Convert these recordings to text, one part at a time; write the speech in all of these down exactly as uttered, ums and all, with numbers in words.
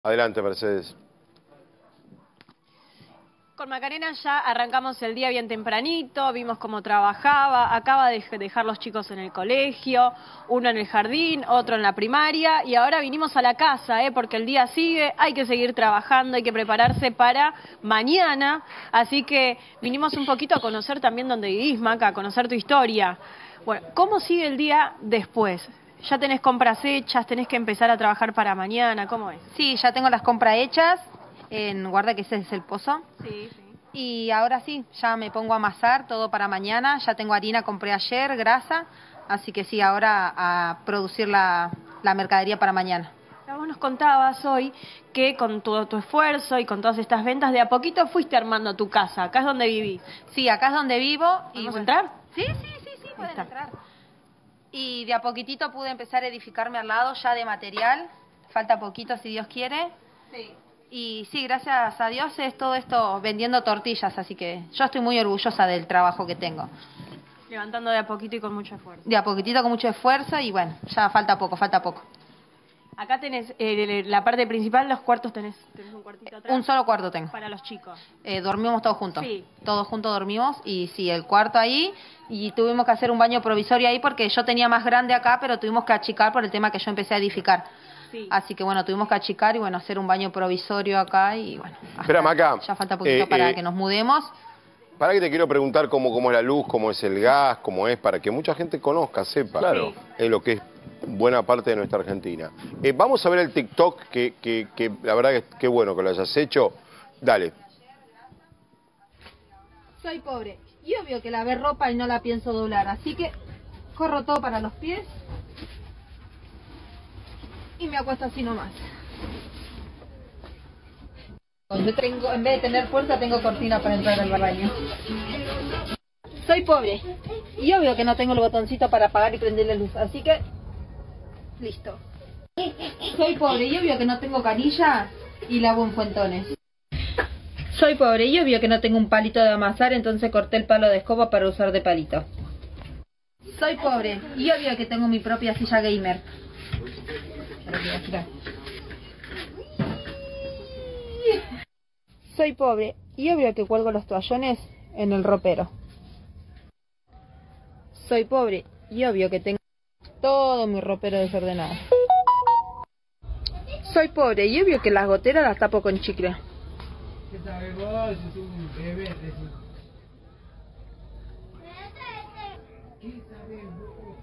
Adelante, Mercedes. Con Macarena ya arrancamos el día bien tempranito, vimos cómo trabajaba, acaba de dejar los chicos en el colegio, uno en el jardín, otro en la primaria, y ahora vinimos a la casa, ¿eh? Porque el día sigue, hay que seguir trabajando, hay que prepararse para mañana, así que vinimos un poquito a conocer también dónde vivís, Maca, a conocer tu historia. Bueno, ¿cómo sigue el día después? ¿Ya tenés compras hechas, tenés que empezar a trabajar para mañana? ¿Cómo es? Sí, ya tengo las compras hechas. En, guarda que ese es el pozo. Sí, sí. Y ahora sí, ya me pongo a amasar todo para mañana. Ya tengo harina, compré ayer, grasa. Así que sí, ahora a producir la, la mercadería para mañana. Vos nos contabas hoy que con todo tu esfuerzo y con todas estas ventas, de a poquito fuiste armando tu casa. Acá es donde vivís. Sí, acá es donde vivo. ¿Vamos y, a entrar? Sí, sí, sí, sí, pueden entrar. Y de a poquitito pude empezar a edificarme al lado ya de material. Falta poquito, si Dios quiere. Sí. Y sí, gracias a Dios es todo esto vendiendo tortillas, así que yo estoy muy orgullosa del trabajo que tengo. Levantando de a poquito y con mucho esfuerzo. De a poquitito con mucho esfuerzo y bueno, ya falta poco, falta poco. Acá tenés eh, la parte principal, los cuartos tenés, tenés un cuartito atrás. Un solo cuarto tengo. Para los chicos. Eh, dormimos todos juntos. Sí. Todos juntos dormimos y sí, el cuarto ahí y tuvimos que hacer un baño provisorio ahí porque yo tenía más grande acá, pero tuvimos que achicar por el tema que yo empecé a edificar. Sí. Así que bueno, tuvimos que achicar y bueno, hacer un baño provisorio acá y bueno. Espera, Maca. Ya falta poquito eh, para eh, que nos mudemos. Para que te quiero preguntar cómo, cómo es la luz, cómo es el gas, cómo es, para que mucha gente conozca, sepa. Claro. Es lo que es buena parte de nuestra Argentina. Eh, vamos a ver el TikTok, que, que, que la verdad que qué bueno que lo hayas hecho. Dale. Soy pobre y obvio que lavé ropa y no la pienso doblar, así que corro todo para los pies y me acuesto así nomás. Yo tengo, en vez de tener fuerza, tengo cortina para entrar al baño. Soy pobre y obvio que no tengo el botoncito para apagar y prender la luz, así que listo. Soy pobre y obvio que no tengo canilla y lavo en fuentones. Soy pobre y obvio que no tengo un palito de amasar, entonces corté el palo de escoba para usar de palito. Soy pobre y obvio que tengo mi propia silla gamer. Soy pobre y obvio que cuelgo los toallones en el ropero. Soy pobre y obvio que tengo todo mi ropero desordenado. Soy pobre y obvio que las goteras las tapo con chicle. ¿Qué sabes vos? Es un bebé. ¿Qué sabes vos?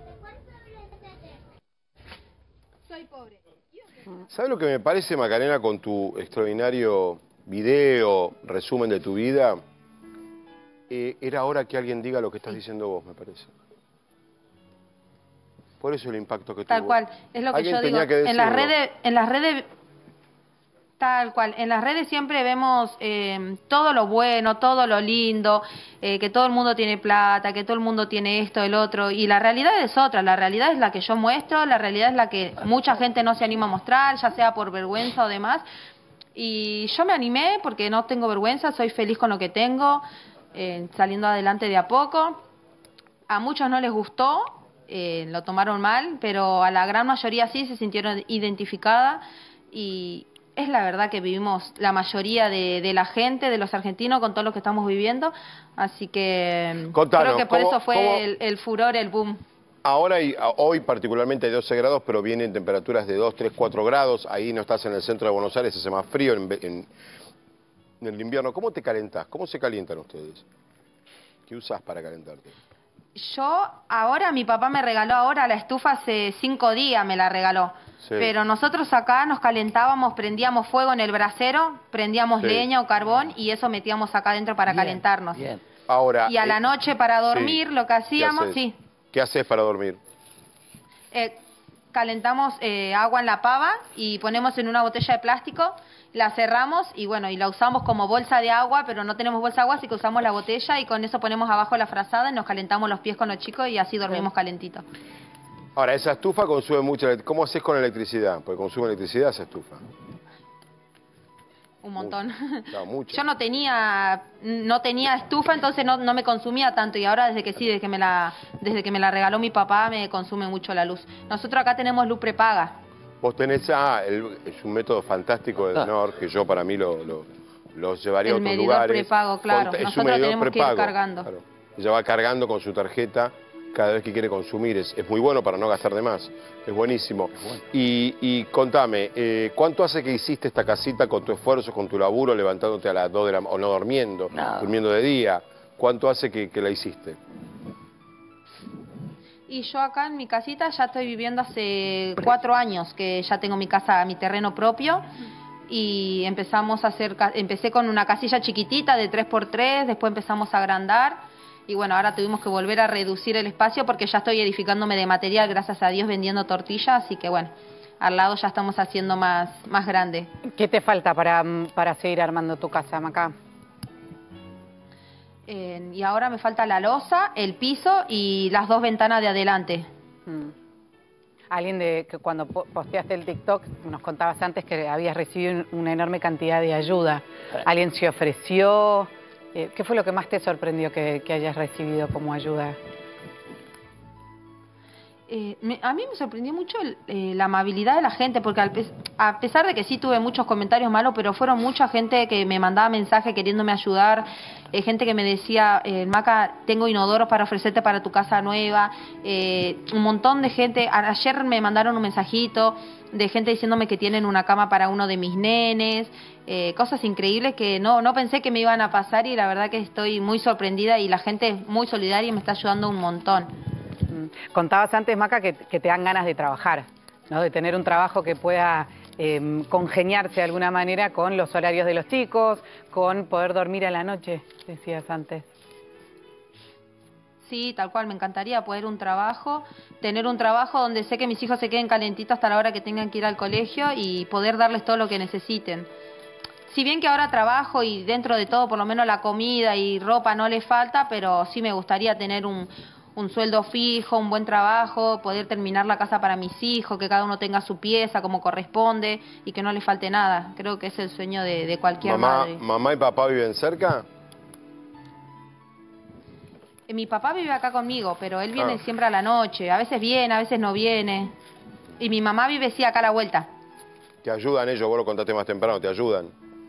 Soy pobre. ¿Sabes lo que me parece, Macarena, con tu extraordinario video, resumen de tu vida? Eh, era hora que alguien diga lo que estás diciendo vos, me parece. Por eso el impacto que tuvo. Tal cual, es lo que alguien yo digo. En las redes, en las redes, tal cual, en las redes siempre vemos eh, todo lo bueno, todo lo lindo, eh, que todo el mundo tiene plata, que todo el mundo tiene esto, el otro, y la realidad es otra, la realidad es la que yo muestro, la realidad es la que mucha gente no se anima a mostrar, ya sea por vergüenza o demás, y yo me animé porque no tengo vergüenza, soy feliz con lo que tengo, eh, saliendo adelante de a poco. A muchos no les gustó, eh, lo tomaron mal, pero a la gran mayoría sí se sintieron identificadas y es la verdad que vivimos la mayoría de, de la gente, de los argentinos, con todo lo que estamos viviendo, así que Contanos, creo que por ¿cómo, eso fue el, el furor, el boom. Ahora hay, hoy particularmente hay doce grados, pero vienen temperaturas de dos, tres, cuatro grados, ahí no estás en el centro de Buenos Aires, hace más frío en, en, en el invierno. ¿Cómo te calentás? ¿Cómo se calientan ustedes? ¿Qué usás para calentarte? Yo, ahora, mi papá me regaló ahora la estufa hace cinco días, me la regaló. Sí. Pero nosotros acá nos calentábamos, prendíamos fuego en el brasero, prendíamos sí. leña o carbón y eso metíamos acá adentro para bien, calentarnos. Bien. Ahora, y a eh, la noche para dormir, sí. lo que hacíamos, ¿Qué sí. ¿Qué haces para dormir? Eh, calentamos eh, agua en la pava y ponemos en una botella de plástico, la cerramos y bueno, y la usamos como bolsa de agua, pero no tenemos bolsa de agua, así que usamos la botella y con eso ponemos abajo la frazada y nos calentamos los pies con los chicos y así dormimos calentito. Ahora, esa estufa consume mucha electricidad. ¿Cómo haces con electricidad? Porque consume electricidad esa estufa. Un montón. Mucho. No, mucho. Yo no tenía no tenía estufa, entonces no, no me consumía tanto y ahora desde que sí, desde que me la desde que me la regaló mi papá me consume mucho la luz. Nosotros acá tenemos luz prepaga. Vos tenés, ah, el- es un método fantástico de Ah. Denor, que yo para mí lo, lo, lo llevaría a El otros medidor lugares. prepago, claro. Con- es un Nosotros medidor tenemos que ir prepago, cargando. claro. Ella va cargando con su tarjeta cada vez que quiere consumir. Es, es muy bueno para no gastar de más. Es buenísimo. Y, y contame, eh, ¿cuánto hace que hiciste esta casita con tu esfuerzo, con tu laburo, levantándote a las dos de la mañana, o no durmiendo, No. durmiendo de día? ¿Cuánto hace que, que la hiciste? Y yo acá en mi casita ya estoy viviendo hace cuatro años, que ya tengo mi casa, mi terreno propio. Y empezamos a hacer, ca- empecé con una casilla chiquitita de tres por tres, después empezamos a agrandar. Y bueno, ahora tuvimos que volver a reducir el espacio porque ya estoy edificándome de material, gracias a Dios, vendiendo tortillas. Así que bueno, al lado ya estamos haciendo más, más grande. ¿Qué te falta para, para seguir armando tu casa, Maca? Eh, y ahora me falta la losa, el piso y las dos ventanas de adelante. Mm. Alguien de que cuando po- posteaste el TikTok nos contabas antes que habías recibido un- una enorme cantidad de ayuda. ¿Alguien se ofreció? Eh, ¿Qué fue lo que más te sorprendió que, que hayas recibido como ayuda? Eh, me- a mí me sorprendió mucho el- eh, la amabilidad de la gente, porque al pe- a pesar de que sí tuve muchos comentarios malos, pero fueron mucha gente que me mandaba mensajes queriéndome ayudar, eh, gente que me decía, eh, Maca, tengo inodoros para ofrecerte para tu casa nueva, eh, un montón de gente. A- ayer me mandaron un mensajito de gente diciéndome que tienen una cama para uno de mis nenes, eh, cosas increíbles que no, no pensé que me iban a pasar, y la verdad que estoy muy sorprendida, y la gente es muy solidaria y me está ayudando un montón. Mm. Contabas antes, Maca, que, que te dan ganas de trabajar, ¿no? De tener un trabajo que pueda eh, congeniarse de alguna manera con los horarios de los chicos, con poder dormir a la noche, decías antes. Sí, tal cual, me encantaría poder un trabajo, tener un trabajo donde sé que mis hijos se queden calentitos hasta la hora que tengan que ir al colegio y poder darles todo lo que necesiten. Si bien que ahora trabajo y dentro de todo por lo menos la comida y ropa no le falta, pero sí me gustaría tener un, un sueldo fijo, un buen trabajo, poder terminar la casa para mis hijos, que cada uno tenga su pieza como corresponde y que no le falte nada. Creo que es el sueño de, de cualquier Mamá, madre. ¿Mamá y papá viven cerca? Eh, Mi papá vive acá conmigo, pero él viene Ah. siempre a la noche. A veces viene, a veces no viene. Y mi mamá vive sí acá a la vuelta. ¿Te ayudan ellos? Vos lo contaste más temprano, ¿te ayudan?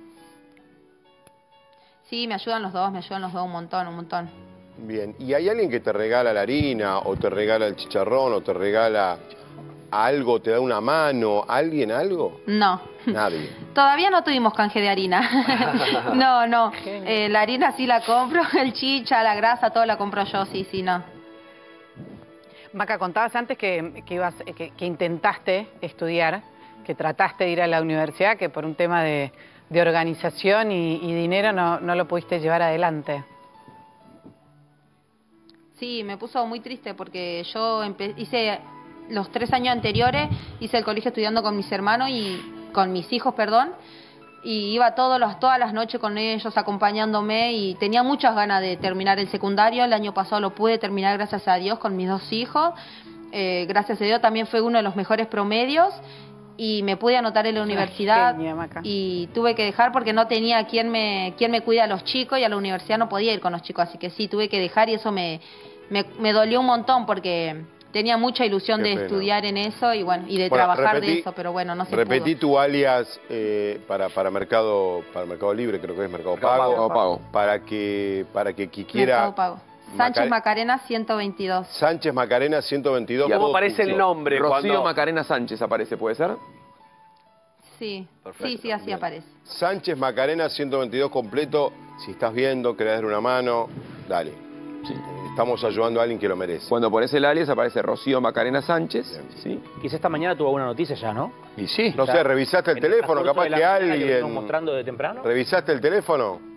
Sí, me ayudan los dos, me ayudan los dos un montón, un montón. Bien. ¿Y hay alguien que te regala la harina, o te regala el chicharrón, o te regala algo, te da una mano? ¿Alguien algo? No. Nadie. Todavía no tuvimos canje de harina. No, no. Eh, la harina sí la compro, el chicha, la grasa, todo la compro yo, sí, sí, no. Maca, contabas antes que, que, ibas, que, que intentaste estudiar, que trataste de ir a la universidad, que por un tema de, de organización y, y dinero no, no lo pudiste llevar adelante. Sí, me puso muy triste porque yo empe- hice los tres años anteriores, hice el colegio estudiando con mis hermanos y con mis hijos, perdón, y iba todos los, todas las noches con ellos acompañándome y tenía muchas ganas de terminar el secundario. El año pasado lo pude terminar, gracias a Dios, con mis dos hijos. Eh, gracias a Dios también fue uno de los mejores promedios y me pude anotar en la Una universidad genia, Maca. y tuve que dejar porque no tenía quien me, quien me cuida a los chicos, y a la universidad no podía ir con los chicos, así que sí, tuve que dejar, y eso me, me, me dolió un montón porque tenía mucha ilusión Qué de pena. estudiar en eso y bueno, y de Bueno, trabajar repetí- de eso, pero bueno, no se Repetí pudo. tu alias eh, para, para, mercado, para Mercado Libre, creo que es Mercado Mercado Pago. Pago, Pago. Para que, para que quien quiera... Mercado Pago. Sánchez Macare- Macarena ciento veintidós. Sánchez Macarena ciento veintidós. ¿Y cómo todo aparece el junto. nombre? Rocío cuando- Macarena Sánchez aparece, ¿puede ser? Sí, Perfecto, sí, sí, así bien. aparece. Sánchez Macarena ciento veintidós completo. Si estás viendo, querés dar una mano, dale. Sí. Eh, Estamos ayudando a alguien que lo merece. Cuando pones el alias aparece Rocío Macarena Sánchez. Bien. ¿Sí? Quizá esta mañana tuvo alguna noticia ya, ¿no? Y sí. No sé, ¿revisaste el En el teléfono? transcurso Capaz de la que mañana lo alguien... venimos mostrando de temprano. ¿Revisaste el teléfono?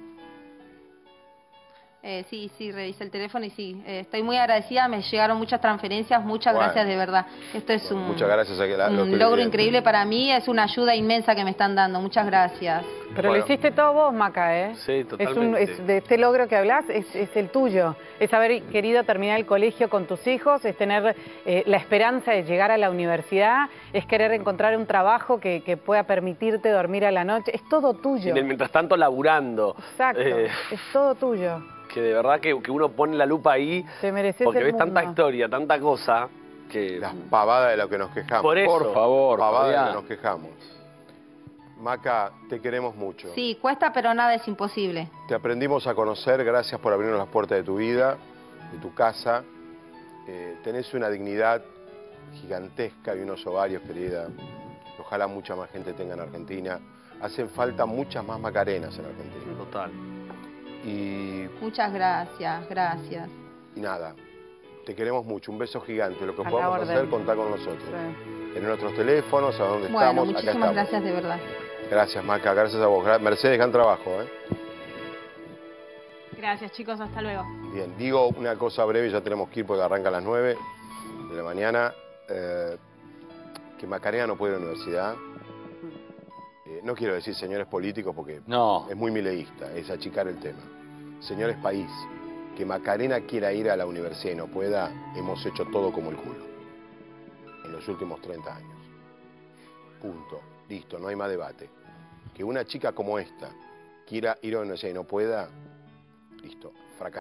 Eh, sí, sí, revisé el teléfono y sí, eh, estoy muy agradecida, me llegaron muchas transferencias, muchas Bueno. gracias de verdad. Esto es un, Muchas gracias a que la- lo un estoy logro viendo. increíble para mí, es una ayuda inmensa que me están dando, muchas gracias. Pero Bueno. lo hiciste todo vos, Maca, ¿eh? Sí, Es un, totalmente. es de este logro que hablas es, es el tuyo. Es haber querido terminar el colegio con tus hijos, es tener eh, la esperanza de llegar a la universidad, es querer encontrar un trabajo que, que pueda permitirte dormir a la noche. Es todo Y tuyo. en el mientras tanto laburando. Exacto. Eh, Es todo tuyo. que de verdad que, que uno pone la lupa ahí Te mereces porque el ves tanta mundo. historia, tanta cosa, que... Las pavadas de lo que nos quejamos. Por eso. Por favor, Pavadas de lo Fabián. que nos quejamos. Maca, te queremos mucho. Sí, cuesta, pero nada es imposible. Te aprendimos a conocer, gracias por abrirnos las puertas de tu vida, de tu casa. Eh, tenés una dignidad gigantesca y unos ovarios, querida. Ojalá mucha más gente tenga en Argentina. Hacen falta muchas más Macarenas en Argentina. Total. Y, Muchas gracias, gracias. y nada, te queremos mucho. Un beso gigante. Lo que A la podamos orden. hacer, contá con nosotros. Sí. En nuestros teléfonos, a donde Bueno, estamos, acá muchísimas estamos. gracias de verdad. Gracias, Maca. Gracias a vos. Gra- Mercedes, gran trabajo, ¿eh? Gracias, chicos, hasta luego. Bien, digo una cosa breve, ya tenemos que ir porque arranca a las nueve de la mañana. Eh, que Macarena no puede ir a la universidad. Eh, no quiero decir señores políticos porque No. es muy mileísta, es achicar el tema. Señores país, que Macarena quiera ir a la universidad y no pueda, hemos hecho todo como el culo. En los últimos treinta años. Punto. Listo, no hay más debate. Que una chica como esta quiera ir a la universidad y no pueda, listo, fracasó.